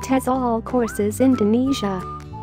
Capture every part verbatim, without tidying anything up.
TESOL courses. Indonesia.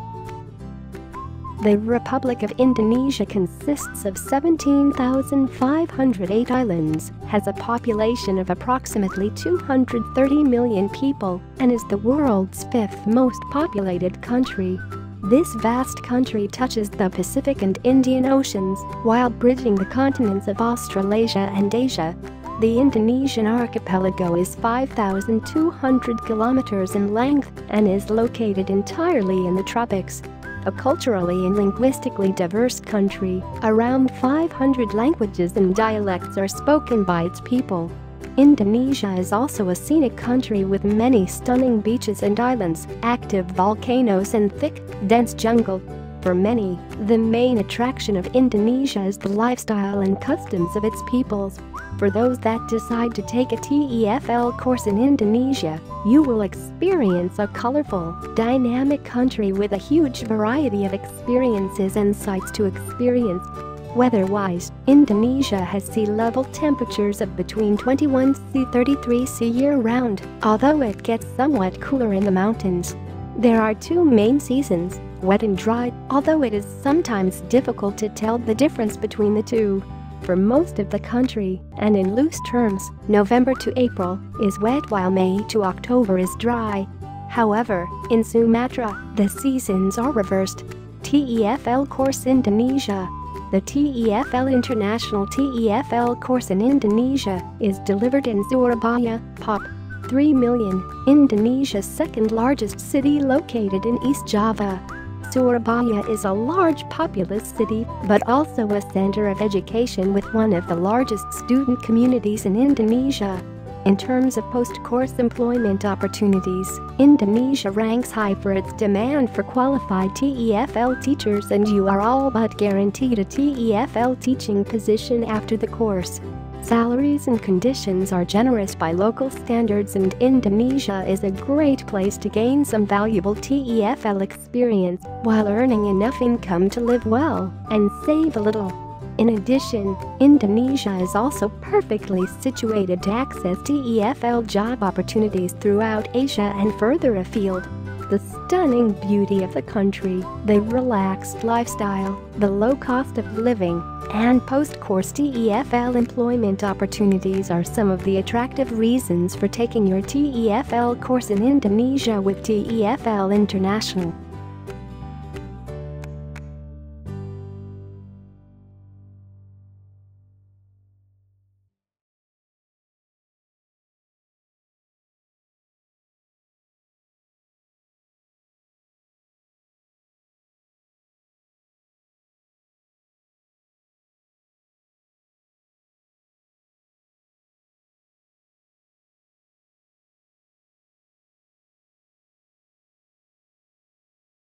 The Republic of Indonesia consists of seventeen thousand five hundred eight islands, has a population of approximately two hundred thirty million people, and is the world's fifth most populated country. This vast country touches the Pacific and Indian Oceans while bridging the continents of Australasia and Asia. The Indonesian Archipelago is five thousand two hundred kilometers in length and is located entirely in the tropics. A culturally and linguistically diverse country, around five hundred languages and dialects are spoken by its people. Indonesia is also a scenic country with many stunning beaches and islands, active volcanoes and thick, dense jungle. For many, the main attraction of Indonesia is the lifestyle and customs of its peoples. For those that decide to take a T E F L course in Indonesia, you will experience a colorful, dynamic country with a huge variety of experiences and sights to experience. Weather-wise, Indonesia has sea level temperatures of between twenty-one to thirty-three C year-round, although it gets somewhat cooler in the mountains. There are two main seasons, wet and dry, although it is sometimes difficult to tell the difference between the two. For most of the country, and in loose terms, November to April is wet while May to October is dry. However, in Sumatra, the seasons are reversed. T E F L course. Indonesia. The T E F L International T E F L course in Indonesia is delivered in Surabaya, Pop. three million, Indonesia's second largest city located in East Java. Surabaya is a large populous city, but also a center of education with one of the largest student communities in Indonesia. In terms of post-course employment opportunities, Indonesia ranks high for its demand for qualified T E F L teachers, and you are all but guaranteed a T E F L teaching position after the course. Salaries and conditions are generous by local standards, and Indonesia is a great place to gain some valuable T E F L experience while earning enough income to live well and save a little. In addition, Indonesia is also perfectly situated to access T E F L job opportunities throughout Asia and further afield. The stunning beauty of the country, the relaxed lifestyle, the low cost of living, and post-course T E F L employment opportunities are some of the attractive reasons for taking your T E F L course in Indonesia with T E F L International.